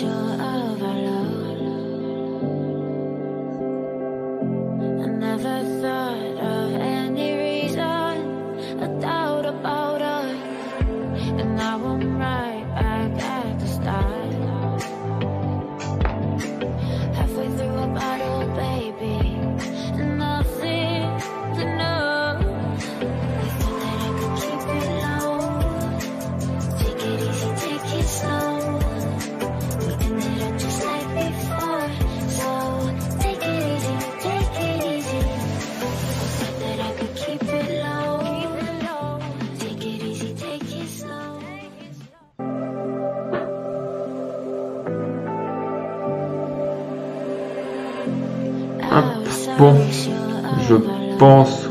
Bon, je pense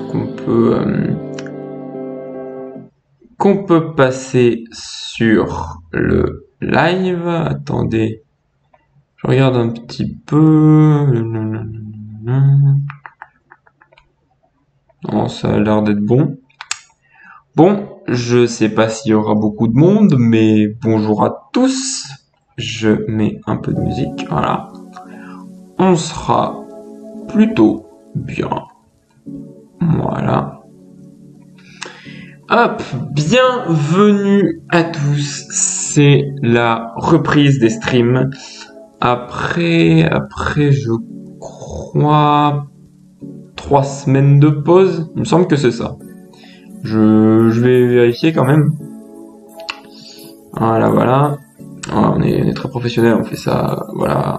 qu'on peut passer sur le live. Attendez, je regarde un petit peu. Non, ça a l'air d'être bon. Bon, je sais pas s'il y aura beaucoup de monde, mais bonjour à tous. Je mets un peu de musique, voilà. On sera plutôt bien. Voilà. Hop, bienvenue à tous. C'est la reprise des streams. Après, je crois 3 semaines de pause. Il me semble que c'est ça. Je vais vérifier quand même. Voilà, voilà. On est très professionnel, on fait ça, voilà.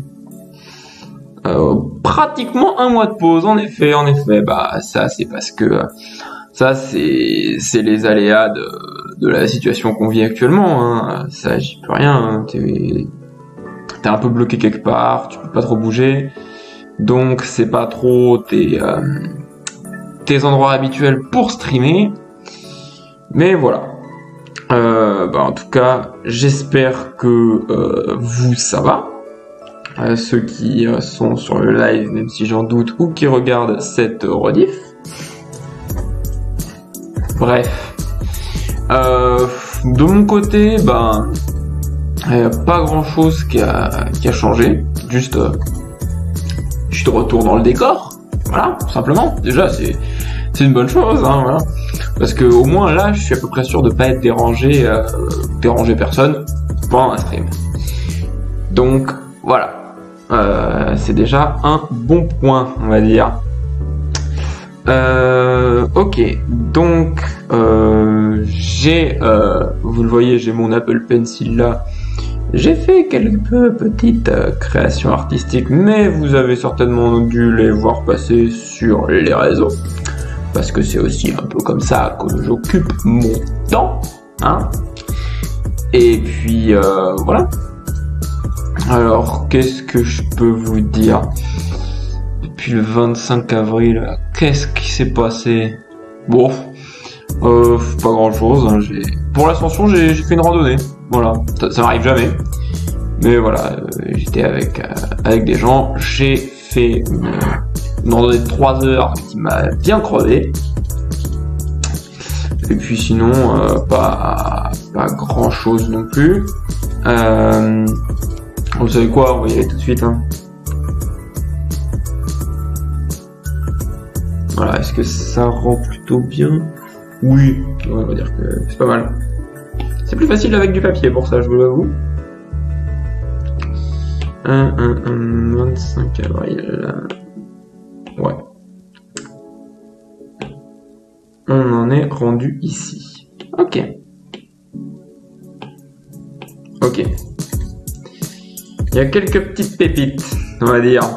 Pratiquement 1 mois de pause, en effet. Bah ça c'est parce que ça c'est les aléas de la situation qu'on vit actuellement. Hein. Ça j'y peux rien. Hein. T'es un peu bloqué quelque part, tu peux pas trop bouger, donc c'est pas trop tes endroits habituels pour streamer. Mais voilà. Bah en tout cas, j'espère que vous ça va. Ceux qui sont sur le live, même si j'en doute, ou qui regardent cette rediff. Bref. De mon côté, ben, pas grand chose qui a changé. Juste je suis de retour dans le décor. Voilà, tout simplement. Déjà, c'est une bonne chose, hein, voilà. Parce que au moins là, je suis à peu près sûr de pas être déranger personne pendant un stream. Donc, voilà. C'est déjà un bon point, on va dire. Ok, donc j'ai, vous le voyez, j'ai mon Apple Pencil là. J'ai fait quelques petites créations artistiques, mais vous avez certainement dû les voir passer sur les réseaux, parce que c'est aussi un peu comme ça que j'occupe mon temps, hein. Et puis voilà. Alors, qu'est-ce que je peux vous dire? Depuis le 25 avril, qu'est-ce qui s'est passé? Bon, pas grand-chose. Hein. Pour l'ascension, j'ai fait une randonnée. Voilà, ça m'arrive jamais. Mais voilà, j'étais avec des gens. J'ai fait une randonnée de 3 heures qui m'a bien crevé. Et puis sinon, pas grand-chose non plus. Vous savez quoi, on va y aller tout de suite. Hein. Voilà, est-ce que ça rend plutôt bien? Oui, on va dire que c'est pas mal. C'est plus facile avec du papier pour ça, je vous l'avoue. 25 avril. Ouais. On en est rendu ici. Ok. Ok. Il y a quelques petites pépites, on va dire.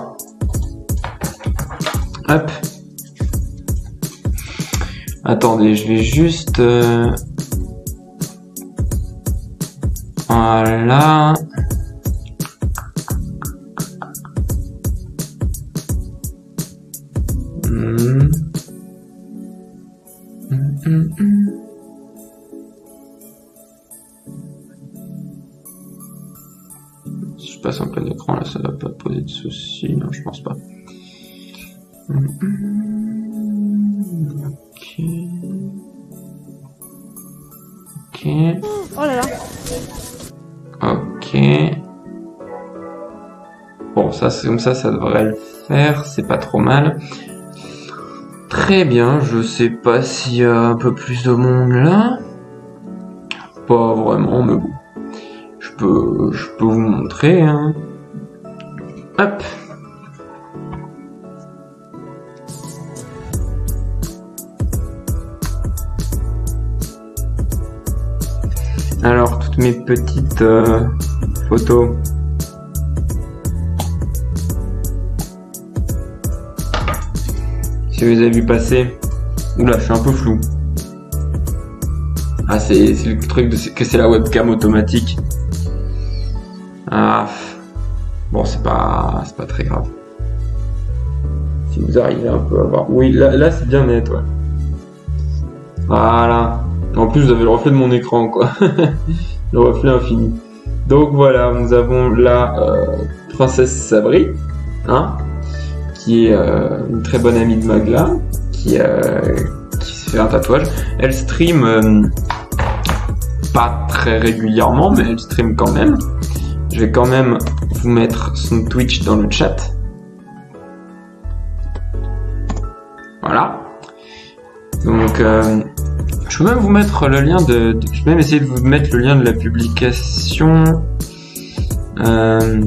Hop. Attendez, je vais juste... Voilà. Si je passe en plein écran, là, ça va pas poser de soucis. Non, je pense pas. Ok. Ok. Oh là là. Ok. Bon, ça, c'est comme ça devrait le faire. C'est pas trop mal. Très bien, je sais pas s'il y a un peu plus de monde là. Pas vraiment, mais bon. Je peux vous montrer, hein. Hop. Alors, toutes mes petites photos. Si vous avez vu passer. Oula, je suis un peu flou. Ah, c'est le truc que c'est la webcam automatique. Ah. Bon, c'est pas très grave. Si vous arrivez un peu à voir. Oui, là c'est bien net, ouais. Voilà. En plus, vous avez le reflet de mon écran, quoi. Le reflet infini. Donc voilà, nous avons la princesse Sabri, hein, qui est une très bonne amie de Magla, qui se fait un tatouage. Elle stream pas très régulièrement, mais elle stream quand même. Je vais quand même vous mettre son Twitch dans le chat. Voilà. Donc, je peux même vous mettre le lien je peux même essayer de vous mettre le lien de la publication. Je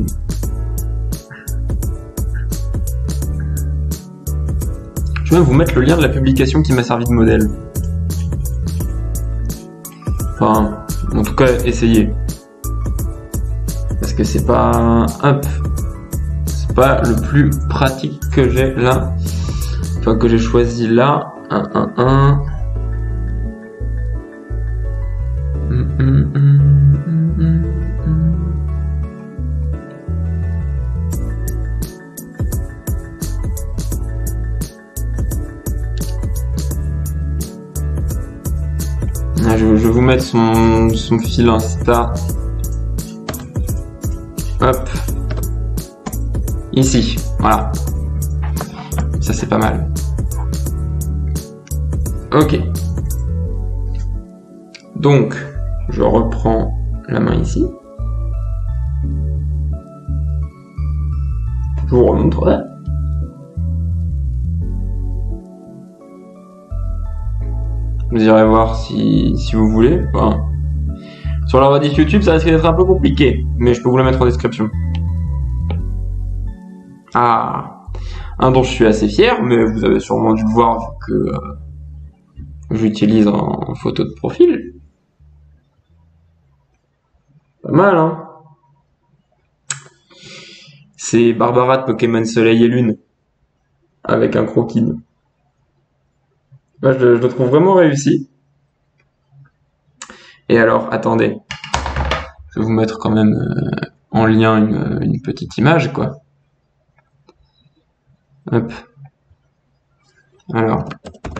peux même vous mettre le lien de la publication qui m'a servi de modèle. Enfin, en tout cas, essayez. Parce que c'est pas... Hop. C'est pas le plus pratique que j'ai là. Enfin, que j'ai choisi là. 1. Je vais vous mettre son fil Insta. Hop. Ici. Voilà. Ça, c'est pas mal. Ok. Donc, je reprends la main ici. Je vous remontrerai. Vous irez voir si vous voulez. Enfin, sur la rediff YouTube, ça risque d'être un peu compliqué, mais je peux vous la mettre en description. Ah, un dont je suis assez fier, mais vous avez sûrement dû le voir vu que j'utilise en photo de profil. Pas mal, hein? C'est Barbara de Pokémon Soleil et Lune, avec un croquine. Moi, je le trouve vraiment réussi. Et alors, attendez. Je vais vous mettre quand même en lien une petite image, quoi. Hop. Alors.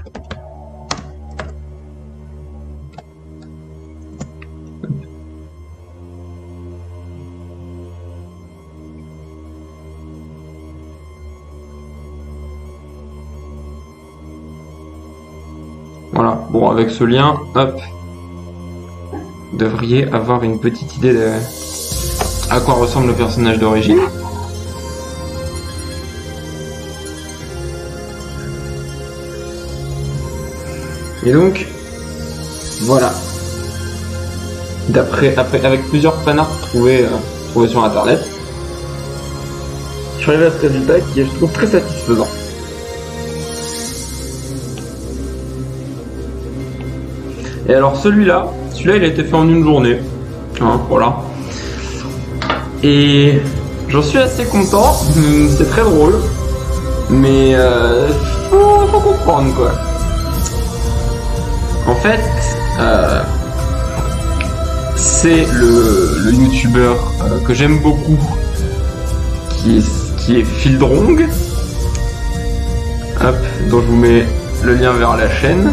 Voilà, bon, avec ce lien, hop, vous devriez avoir une petite idée de à quoi ressemble le personnage d'origine. Et donc, voilà. Avec plusieurs fanarts trouvés sur internet, je suis arrivé à ce résultat qui est, je trouve, très satisfaisant. Et alors celui-là, il a été fait en une journée. Hein, voilà. Et j'en suis assez content. C'est très drôle. Mais faut comprendre, quoi. En fait, c'est le youtubeur que j'aime beaucoup, qui est Fildrong. Hop, dont je vous mets le lien vers la chaîne.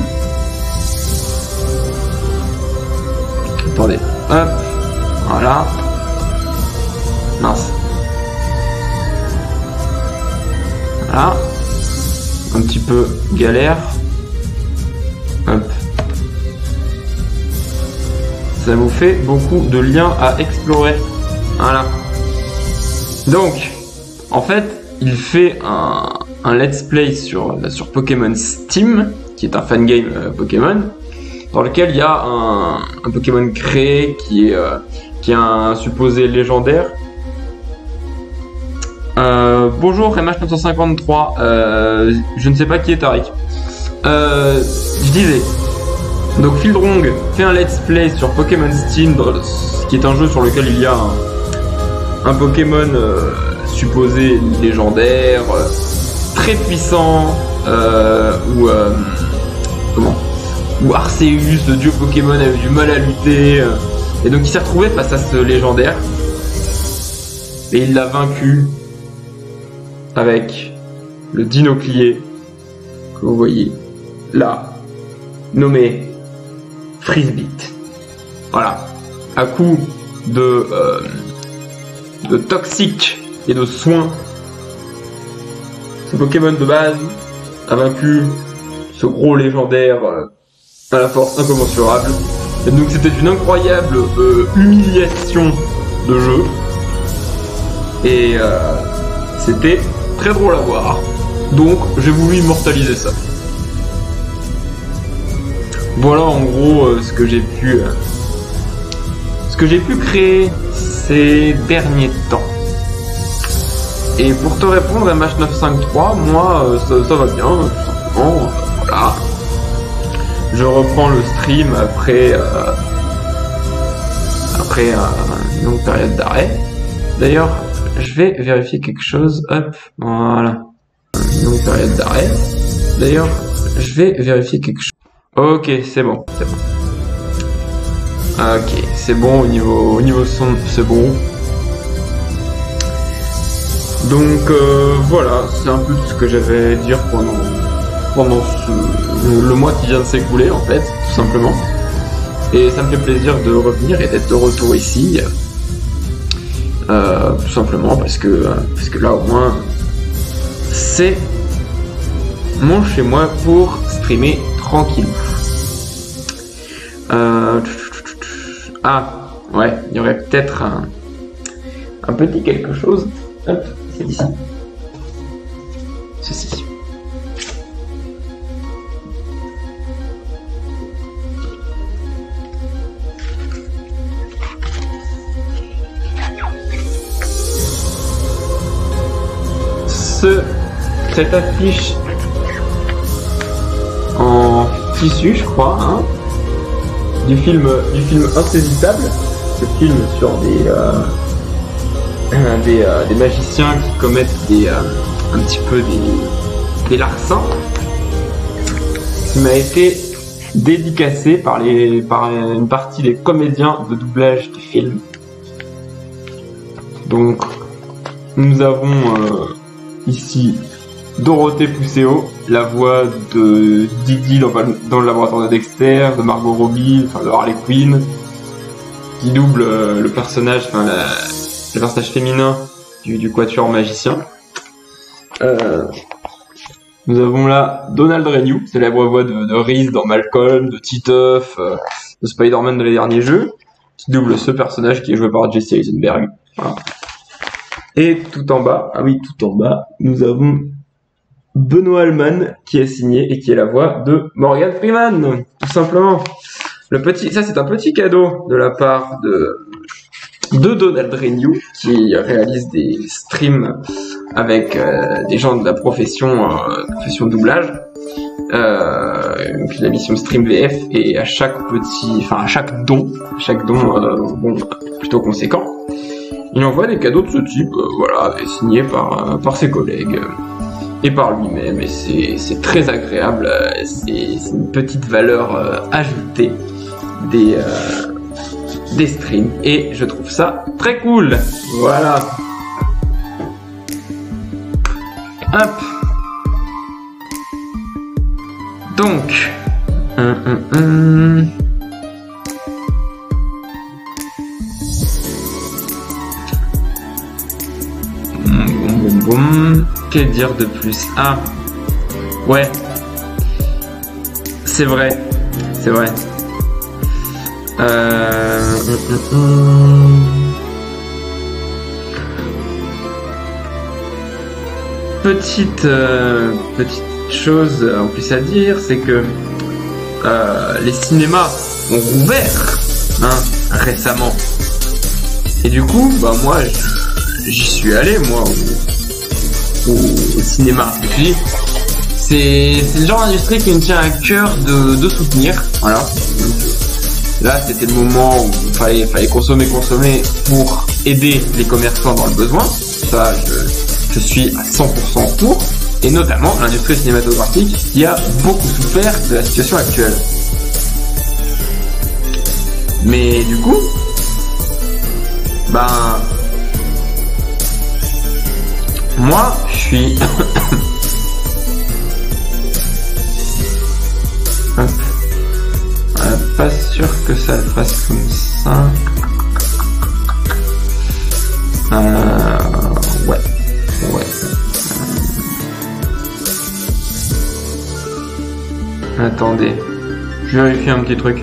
Attendez, hop, voilà. Mince. Voilà. Un petit peu galère. Hop. Ça vous fait beaucoup de liens à explorer. Voilà. Donc, En fait, il fait un let's play sur Pokémon Steam, qui est un fangame Pokémon, dans lequel il y a un Pokémon créé qui est un supposé légendaire. Bonjour MH953, je ne sais pas qui est Tariq. Je disais, donc Fieldrong fait un let's play sur Pokémon Steam, qui est un jeu sur lequel il y a un Pokémon supposé légendaire, très puissant, où Arceus, le dieu Pokémon, avait du mal à lutter, et donc il s'est retrouvé face à ce légendaire, et il l'a vaincu avec le Dinoclier que vous voyez là, nommé Freezebeat. Voilà, à coup de toxiques et de soins, ce Pokémon de base a vaincu ce gros légendaire à la force incommensurable. Et donc c'était une incroyable humiliation de jeu. Et c'était très drôle à voir. Donc j'ai voulu immortaliser ça. Voilà en gros ce que j'ai pu créer ces derniers temps. Et pour te répondre à MH953, moi ça va bien, tout simplement. Voilà. Je reprends le stream après une longue période d'arrêt. D'ailleurs, je vais vérifier quelque chose. Hop, voilà. Une longue période d'arrêt. D'ailleurs, je vais vérifier quelque chose. Ok, c'est bon, c'est bon. Ok, c'est bon au niveau son, c'est bon. Donc voilà, c'est un peu tout ce que j'avais à dire pendant le mois qui vient de s'écouler en fait, tout simplement. Et ça me fait plaisir de revenir et d'être de retour ici. Tout simplement parce que là au moins c'est mon chez moi pour streamer tranquille. Ah ouais, il y aurait peut-être un petit quelque chose. Hop, c'est ici. Ceci. Cette affiche en tissu, je crois, hein, du film Insaisissable, ce film sur des magiciens qui commettent un petit peu des larcins, qui m'a été dédicacé par une partie des comédiens de doublage du film. Donc nous avons ici Dorothée Pousseau, la voix de Didi dans le laboratoire de Dexter, de Margot Robbie, enfin de Harley Quinn, qui double le personnage féminin du quatuor magicien. Nous avons là Donald Renew, célèbre voix de Reese dans Malcolm, de Titeuf, de Spider-Man dans les derniers jeux, qui double ce personnage qui est joué par Jesse Eisenberg. Voilà. Et tout en bas, nous avons Benoît Allman qui est signé et qui est la voix de Morgan Freeman, tout simplement. Ça c'est un petit cadeau de la part de Donald Renew qui réalise des streams avec des gens de la profession doublage. Puis la mission Stream VF, et à chaque don plutôt conséquent, il envoie des cadeaux de ce type, voilà, signés par ses collègues et par lui-même, et c'est très agréable, c'est une petite valeur ajoutée des streams, et je trouve ça très cool. Voilà. Hop. Donc, que dire de plus? Ah, ouais, c'est vrai. petite chose en plus à dire, c'est que les cinémas ont rouvert récemment. Et du coup, bah moi, j'y suis allé, moi, au cinéma. Et puis, c'est le genre d'industrie qui me tient à cœur de soutenir. Voilà. Donc, là, c'était le moment où il fallait consommer pour aider les commerçants dans le besoin. Ça, je suis à 100% pour. Et notamment l'industrie cinématographique qui a beaucoup souffert de la situation actuelle. Mais du coup, moi, je suis pas sûr que ça le fasse comme ça. Ouais. Attendez, je vérifie un petit truc.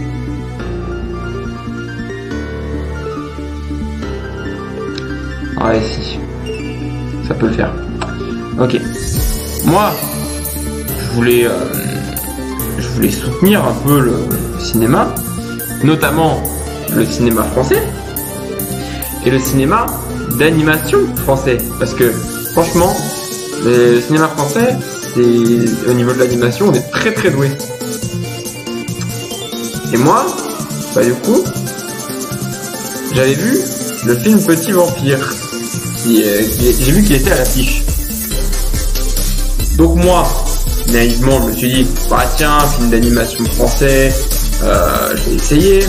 Ouais, si. Ça peut le faire. Ok. Moi, je voulais soutenir un peu le cinéma, notamment le cinéma français et le cinéma d'animation français, parce que franchement, le cinéma français, c'est au niveau de l'animation, on est très très doué. Et moi, du coup, j'avais vu le film Petit Vampire, j'ai vu qu'il était à l'affiche. Donc moi, naïvement, je me suis dit, tiens, film d'animation français, je vais essayer.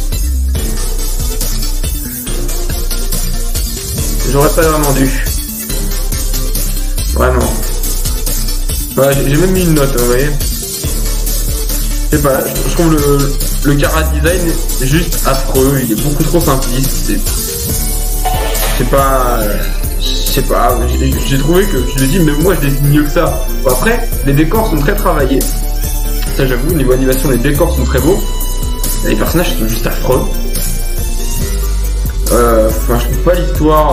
J'aurais pas vraiment dû. Vraiment. J'ai même mis une note, vous voyez. Je sais pas, je trouve le chara design juste affreux, il est beaucoup trop simpliste. Je sais pas, j'ai trouvé que, je l'ai dit, même moi je dessine mieux que ça. Bon, après, les décors sont très travaillés. Ça j'avoue, au niveau animation, les décors sont très beaux. Les personnages sont juste affreux. Je trouve pas l'histoire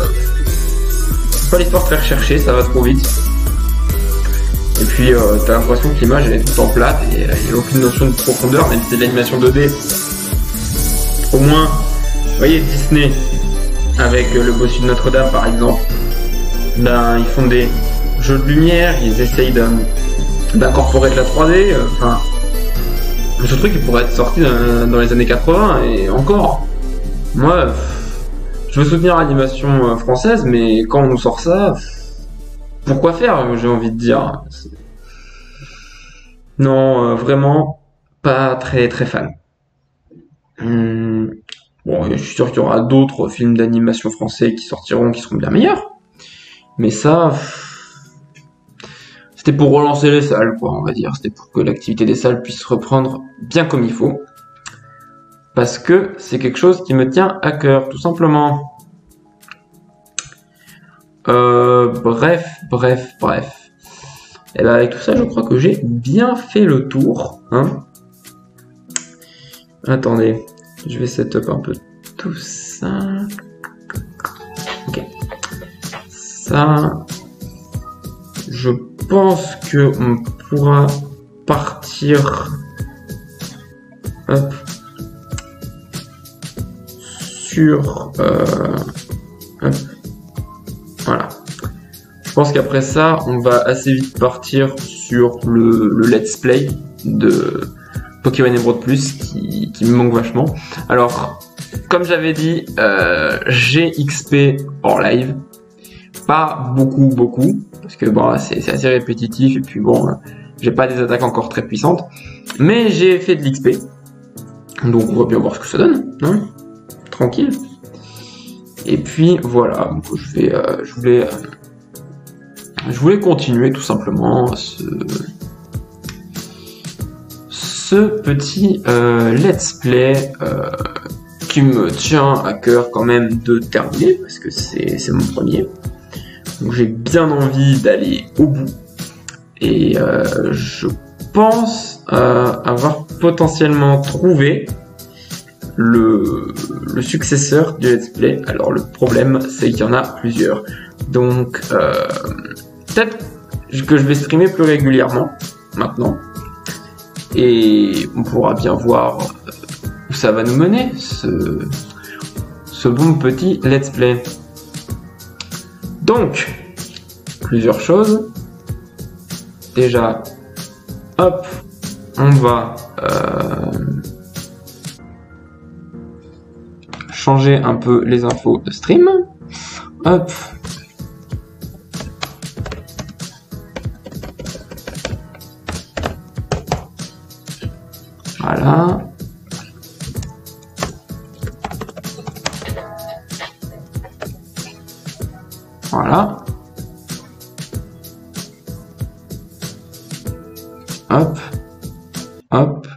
très recherchée, ça va trop vite. Et puis t'as l'impression que l'image elle est tout le temps plate et il n'y a aucune notion de profondeur, même si c'est de l'animation 2D. Au moins, vous voyez Disney, avec le bossu de Notre-Dame par exemple, ils font des jeux de lumière, ils essayent d'incorporer de la 3D, ce truc il pourrait être sorti dans les années 80 et encore. Moi, je veux soutenir l'animation française, mais quand on nous sort ça, pourquoi faire, j'ai envie de dire. Non, vraiment pas très très fan. Bon, je suis sûr qu'il y aura d'autres films d'animation français qui sortiront, qui seront bien meilleurs. Mais ça, c'était pour relancer les salles, quoi, on va dire. C'était pour que l'activité des salles puisse reprendre bien comme il faut. Parce que c'est quelque chose qui me tient à cœur, tout simplement. Bref. Et avec tout ça, je crois que j'ai bien fait le tour, hein. Attendez, je vais setup un peu tout ça. Ok. Ça, je pense que on pourra partir. Hop. Sur. Hop. Voilà. Je pense qu'après ça, on va assez vite partir sur le let's play de Pokémon Emerald Plus qui me manque vachement. Alors, comme j'avais dit, j'ai XP hors live. Pas beaucoup, parce que bon, c'est assez répétitif et puis bon, j'ai pas des attaques encore très puissantes. Mais j'ai fait de l'XP. Donc on va bien voir ce que ça donne, hein. Tranquille. Et puis voilà, donc je voulais continuer tout simplement ce petit let's play qui me tient à cœur quand même de terminer parce que c'est mon premier. Donc j'ai bien envie d'aller au bout et je pense avoir potentiellement trouvé le successeur du let's play. Alors le problème c'est qu'il y en a plusieurs. Donc peut-être que je vais streamer plus régulièrement maintenant. Et on pourra bien voir où ça va nous mener, ce bon petit let's play. Donc, plusieurs choses. Déjà, hop, on va changer un peu les infos de stream. Hop. Voilà. Voilà. Hop. Hop.